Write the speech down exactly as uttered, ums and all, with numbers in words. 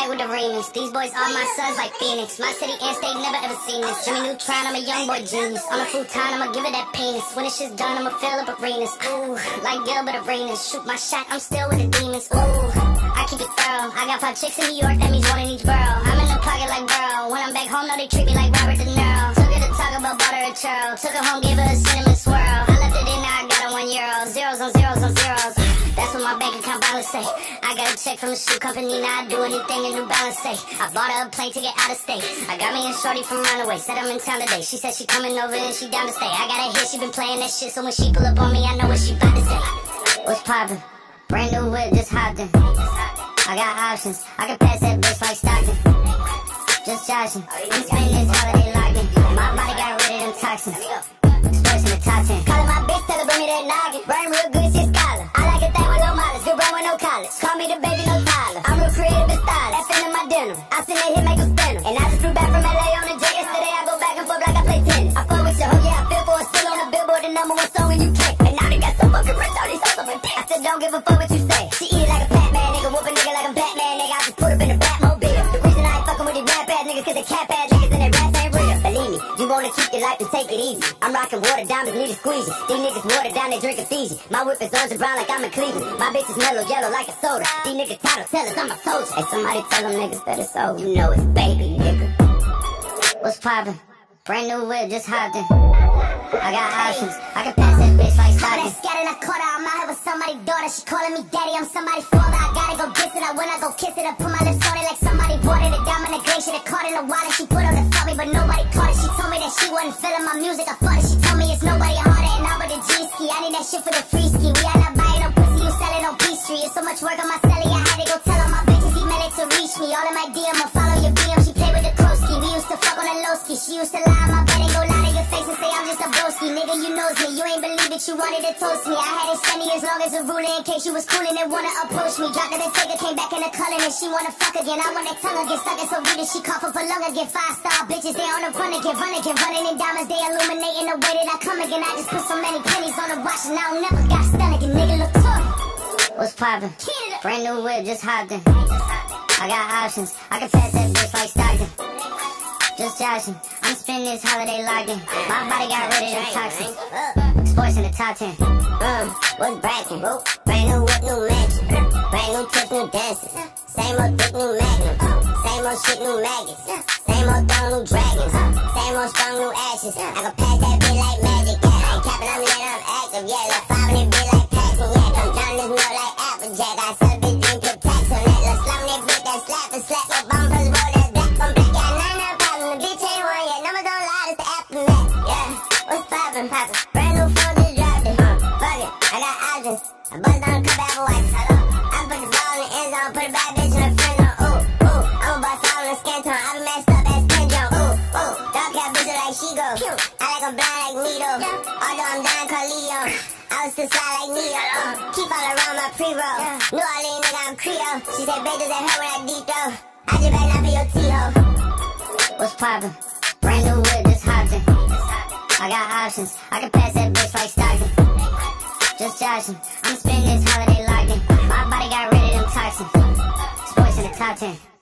night with the remix. These boys are my sons like Phoenix. My city and state never ever seen this. Jimmy Neutron, I'm a young boy genius. On a futon, I'ma give it that penis. When this shit's done, I'ma fill up arenas. Ooh, like Gilbert Arenas. Shoot my shot, I'm still with the demons. Ooh, I keep it thorough. I got five chicks in New York, that means one in each borough. I'm in the pocket like Burrow. When I'm back home, no, they treat me like Robert De Niro. Took her to talk about butter and churl. Took her home, gave her a cinnamon swirl. I left it in, now I got her one euro. Zeros on zeros on zeros. That's what my bank account balance say. I got a check from the shoe company, now I do anything in New Balance say. I bought her a plane to get out of state. I got me a shorty from Runaway, said I'm in town today. She said she coming over and she down to stay. I got a hit, she been playing that shit, so when she pull up on me, I know what she about to say. What's poppin'? Brand new whip, just hopped in. I got options, I can pass that bitch like Stockton. Just joshing, I'm spending this holiday locked in. My body got rid of them toxins. Sports in the top ten. Callin' my bitch, tell her bring me that noggin. Burn real good, shit scholar. I like a thing with low mileage, good brain with no college. Call me the baby, no Tyler. I'm real creative and stylish. That's in my dinner. I send that hit, make them spin 'em. And I just flew back from L A on a jet yesterday. I go back and forth like I play tennis. I fuck with your hoe, yeah, I feel for it. Still on the Billboard, the number one song in U K. And now they got so fucking rich, all these hoes up in I said, don't give a fuck what you say. She eat it like a Pac-Man, nigga. Whoop a nigga like I'm Batman, nigga. I just put up in the Batmobile. The reason I ain't fucking with these rap ass niggas, cause they cap ass niggas and their raps ain't real. Believe me, you wanna keep your life and take it easy. I'm rocking water diamonds, need a squeeze. These niggas water down, they drinking Fiji. My whip is orange and brown like I'm in Cleveland. My bitch is mellow yellow like a soda. These niggas title tell us I'm a soldier. Hey, somebody tell them niggas that it's over. You know it's baby, nigga. What's poppin'? Brand new whip, just hopped in. I got options, I can pass that bitch like Stockton. Scattered, I caught her, I'm out here with somebody's daughter. She calling me daddy, I'm somebody's father. I gotta go kiss it, I when I go kiss it, I put my lips on it like somebody bought it. A diamond, a gray shit, it caught in the water. She put on the me, but nobody caught it. She told me that she wasn't feeling my music, I fought it. She told me it's nobody harder, and I'm with the G-ski. I need that shit for the free ski. We are not buying no pussy, you sell it on Peachtree. It's so much work on my celly, I had to go tell all my bitches email it to reach me. All in my D M, I'll follow your B M. She played with the Krosky. We used to fuck on the low ski. She used to lie on my bed and go lie to your face and say I'm just a broski. Nigga, you knows me, you ain't believe it, you wanted to toast me. I had it semi as long as a ruler in case you was coolin' and wanna approach me. Dropped it and take her, came back in the color and she wanna fuck again. I want that tongue again, stuck it so good that she cough up a lung again. Five star bitches, they on the run again, run again, running in diamonds, they illuminating the way that I come again. I just put so many pennies on the watch and I don't never got stunned again, nigga, look tough. What's poppin'? Brand new whip, just hopped in. I got options, I can pass that bitch like Stockton. Just joshing, I'm spending this holiday locked in. My body got rid of them toxins. Sports in the top ten. Um, what's brackin'? Brand new whip, new mansion. Brand new tips, new dances. Same old dick, new magnum. Same old shit, new maggots. Same old throne, new dragons. Same old strong, new ashes. I can pass that bitch like magic. Yeah, I ain't capping, I'm lit, I'm active. Yeah, look five in it bitch like Paxton. Yeah, come down this note like Applejack. I sell a bitch, then put tax on that. Let's slum that bitch, that slap and slap that bumpers, roll that back on back. Yeah, nine nine problem, the bitch ain't one yet. Numbers don't lie, it's the aftermath. Yeah, what's poppin', poppin'? Brand new phone, just dropped it. Fuck it, I got options. I bust down a couple apple whites. I put the ball in the end zone, put a bad bitch in the friend zone. Ooh, ooh, I'ma bust all in the skin tone. I been messed up as Ken Jones. Ooh, ooh, dog cat bitch like she go. I like them blind like Nito. Although I'm Don Carlito, I was still slide like Neo. Uh, keep all around my pre-roll. New Orleans nigga, I'm Creole. She said, babe, does that hurt when I deep throw? I just better not be your T-ho. What's poppin'? Brand new whip, just hopped in. I got options, I can pass that bitch like Stockton. Just joshing, I'm spending this holiday locked in. My body got rid of them toxins. Sports in the top ten.